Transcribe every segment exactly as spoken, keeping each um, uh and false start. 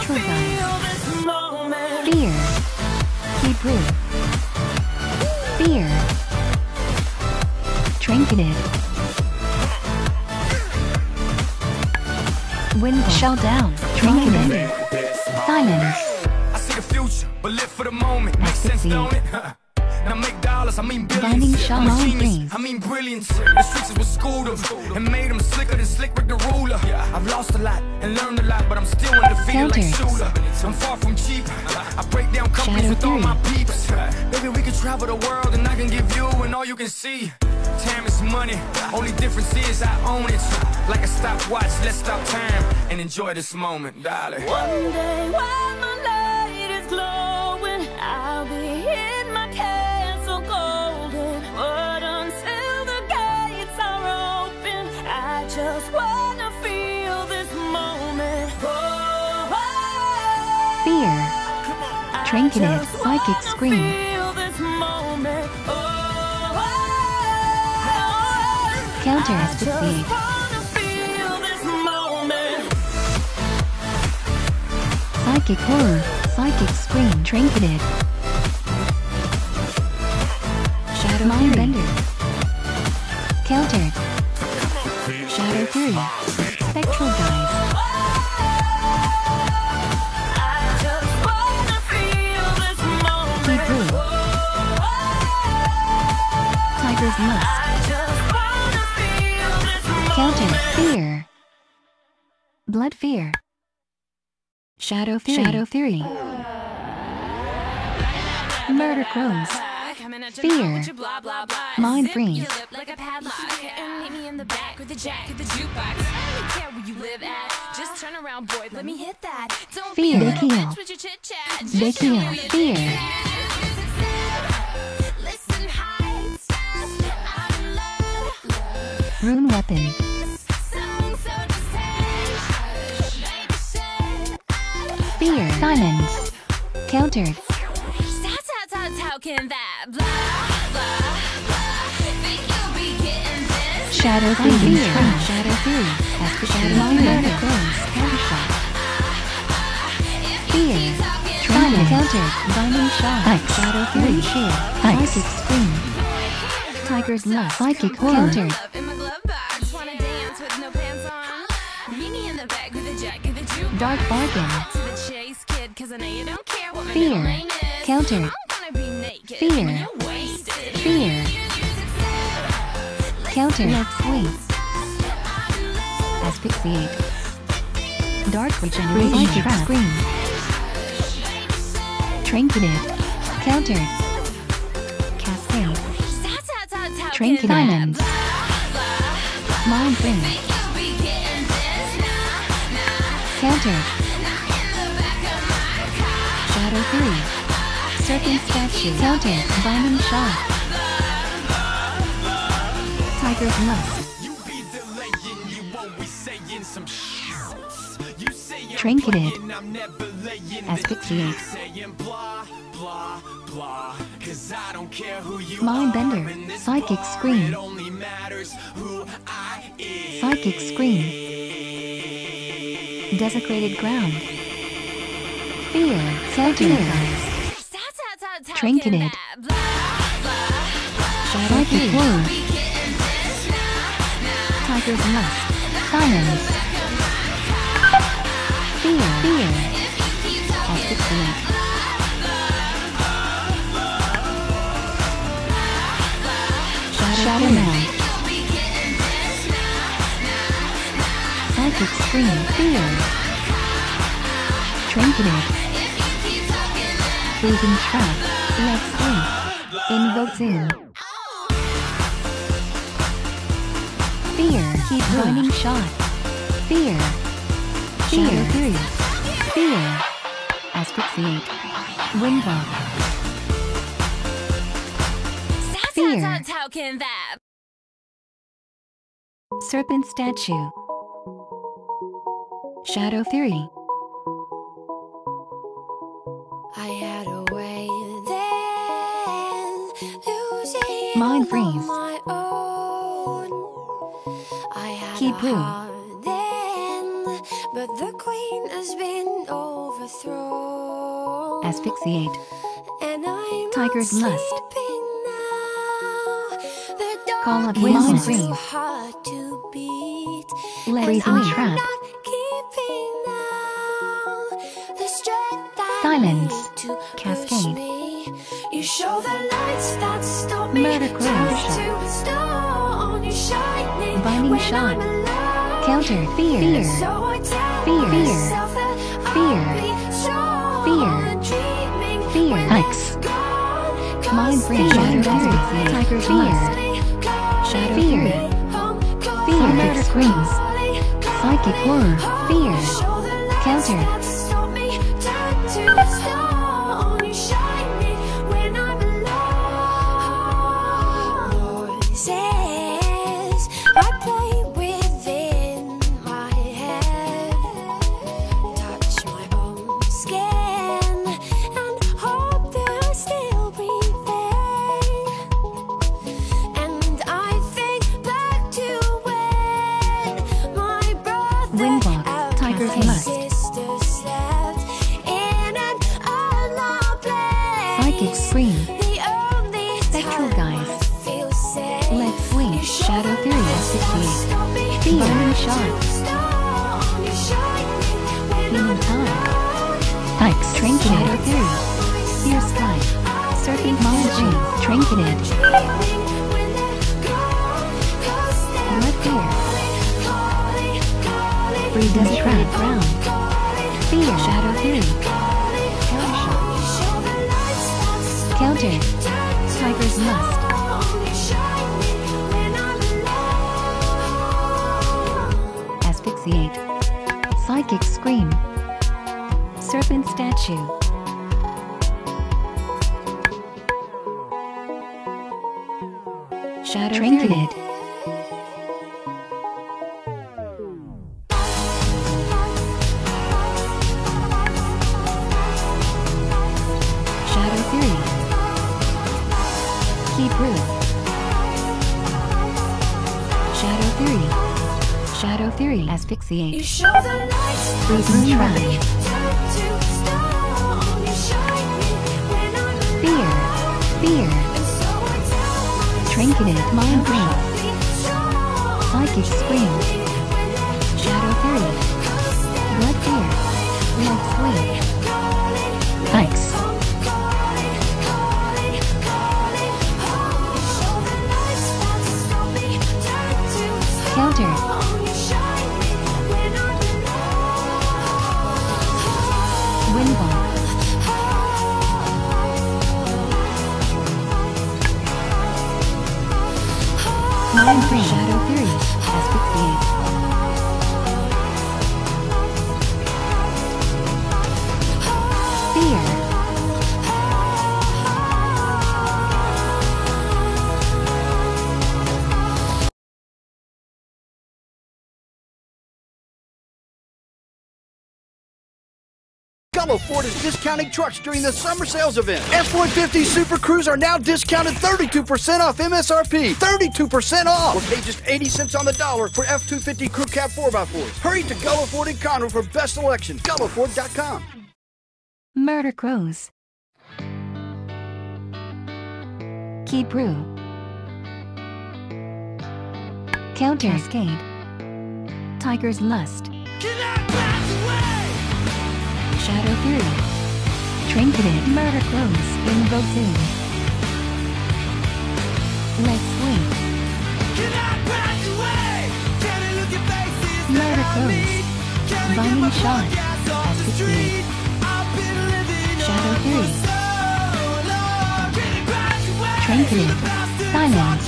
Spectral Guide. Fear. Hebrew. Fear. Trinketed. Wind shell down. Trinketed. Silence. I see the future, but live for the moment. Makes sense, don't it? Now make dollars, I mean billions. I'm a genius, I mean brilliance. The streets is what schooled them and made them slicker than Slick Rick the ruler. I've lost a lot and learned a lot, but I'm still undefeated like Shooter. I'm far from cheap. I break down companies with all my peeps. Baby, we can travel the world and I can give you and all you can see. Time is money, only difference is I own it. Like a stopwatch, let's stop time and enjoy this moment, darling. One day while my light is glowing, I'll be in my castle golden. But until the gates are open, I just wanna feel this moment. Oh, oh, Fear. Trinketed. Psychic Scream. feel this moment. Oh, oh, Counter I asphyxiate. just wanna feel this moment. Psychic Horror. Psychic Scream. Trinketed. Shadow Mind Bender. Countered. Shadow Fury. Spectral Guide. I just wanna feel this moment. Hebrew. Tiger's Lust. I just wanna feel this moment. Counter. Fear. Blood Fear. Shadow Fury. Shadow Fury. Murder Crows. Fear. Mind Freeze. Like a padlock and meet me in the back with the jack of the jukebox. I don't care where you live at. Just turn around, boy. Let me hit that. Don't Fear. be a They little kill. bitch with your chit chat. They kill. Fear. Listen, heights. I'm in love. Rune Weapon. Song so distant. Baby said Fear. Silence. Countered. That's how, that's how can that blah blah blah. Think you'll be getting this? Shadow Fury. Shadow Fury. That's the Shadow Mind Bender. Crows. Counter Shot. Fear. Silence. Countered. Binding Shot. Ice. Shadow Fury. Shield. Psychic Scream. Tiger's Lust. Psychic Horror. Countered. Love in my glove box. Wanna dance with no pants on? Meet me in the back with a jack of the jukebox. Dark Bargain. To the chase, kid, 'cause I know you don't care what my Fear. middle name is. Countered. I'm gonna be naked. Fear. when you're wasted. Fear. Counter. Left Swing. Asphyxiate. Dark Regeneration. Psychic Scream. Trinketed. Counter. Cascade. That's how, that's how Trinket can Diamonds. that blah blah blah. Mind Ring. Think you'll be getting this? Nah, nah. Counter. Not in the back of my car. Shadow Fury. Serpent Statue. Counter. Binding Shot. Tiger's Lust. You be delaying, you always saying some shit. You say I'm Trinketed. playing, I'm never laying. Asphyxiate. Saying blah, blah, blah. 'Cause I don't care who you Mind are Bender. in this Psychic bar, Scream. It only matters who I am. Psychic Scream. Desecrated Ground. Fear. Counter. That's how, that's how Trinketed. can that blah blah blah. Shadow Fury. Horror. Be getting this? Nah, nah. Tiger's Lust. Silence. Fear. Fear. Asphyxiate. Shadow, Shadow Mount. Psychic Scream. Fear. Trinketed. Freezing Trap. Left Swing. Invoke Zoom. Fear. Keep Binding Shot. Fear. Shadow Fury. Fear. Asphyxiate. Windwalk. That's Fear. how, that's how can that Serpent Statue. Shadow Fury. I had a way then, losing Mind on Freeze. my own. I had Keep a Blue. heart then, but the queen has been overthrown. Asphyxiate. And I'm Tiger's not lust. sleeping now. The Call up dark Winston is too Green. hard to beat. Breathing and I'm trap. not keeping now the strength I Silence. need to Cascade. push me. You show the lights that stop me. Murder Turn crush. to stone. You shining Binding when shot. I'm alone. Counter. Fear. And so I tell Fear. myself that Fear. I'll be strong. Fear. Dreaming Fear. when X. it's gone. Mind 'Cause frame. the Shadow dark Fury. is Tiger's calling, lust. calling, Shadow calling, Fury. home, calling, Fear. Murder screams. calling, Psychic horror. calling. Fear. Show the lights Counter. that stop me. Turn to stone. You shine me when I'm alone. Voices I play within my head, touch my own skin and hope they're still breathing. And I think back to when my brother Windwalk. and Tiger's my lust. sister slept in an unloved place. Psychic scream. The only Spectral time guys. I feel safe. Let's swing. You show Shadow the Fury. lights that Asphyxiate. stop me. Fear. Turn Binding to shot. stone. You shine me when Human I'm time. alone. X. Trinket. Shadow Fury. Fierce Sky. Serpent Mind Ring. Trinketed. Dreaming when they're gone. 'Cause they're Blood Fear. calling, calling, Free Desert Trap. Ground. calling, Fear. Shadow Fury. calling, Counter. you show the lights that stop Counter. me. Turn to Tiger's lust. stone. You shine me when I'm alone. Asphyxiate. Psychic scream. Serpent statue. Shadow Trinketed. Shadow Fury. Keep Brew. Shadow Fury. Shadow Fury. You Asphyxiate. show the lights that Freezing stop trap. me. Turn to stone. You shine me when I'm Fear. alone. Fear. And so I tell myself Trinketed. Mind that Ring. I'll be strong. Psychic scream. Dreaming when they're Shadow Fury. cause they're Blood Fear. Red Swing. calling, X. home, calling, calling, calling, home. You show the lights that stop me. Turn to stone. Counter. You shine me when I'm alone. Windball. Mind Free. Shadow Fury. Asphyxiate. Fear. Gullo Ford is discounting trucks during the summer sales event. F one fifty Super Cruise are now discounted thirty-two percent off M S R P. thirty-two percent off! Or pay just eighty cents on the dollar for F two fifty Crew Cab four by fours. Hurry to Gullo Ford in Conroe for best selection. Gullo Ford dot com. Murder Crows. Keep Brew. Counter. Cascade. Tiger's Lust. Shadow Fury. Trinketed. Murder Crows. Invoke Zoom. Let's Swing. Murder Crows. Binding Shot. Asphyxiate. Shadow Fury. Trinketed. Silence.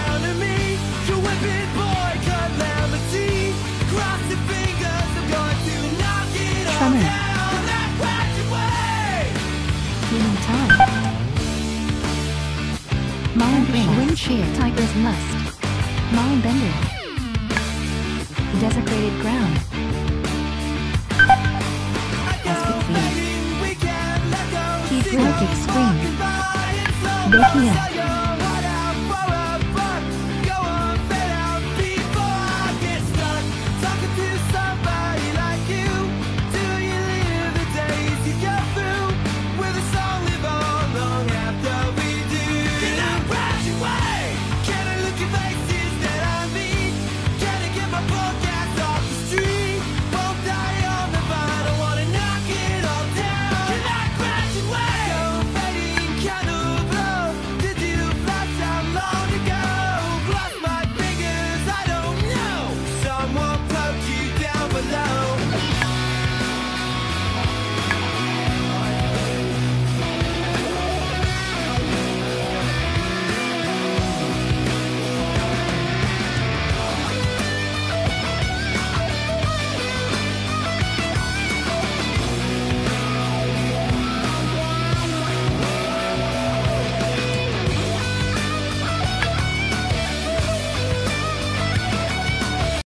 Tremor. Human Time. Mind Ring. Wind Shear. Tiger's Lust. Mind Bender. Desecrated Ground. Asphyxiate. Keep Psychic Scream. Baking Up.